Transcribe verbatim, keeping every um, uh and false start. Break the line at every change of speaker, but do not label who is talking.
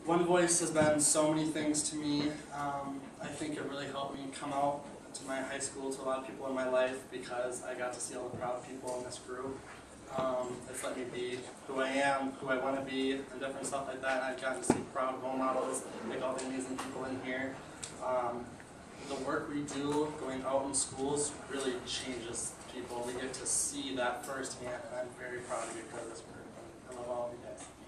One Voice has been so many things to me. Um, I think it really helped me come out to my high school, to a lot of people in my life, because I got to see all the proud people in this group. Um, it's let me be who I am, who I want to be, and different stuff like that. And I've gotten to see proud role models, like all the amazing people in here. Um, the work we do going out in schools really changes people. We get to see that firsthand, and I'm very proud to be part of this group. I love all of you guys.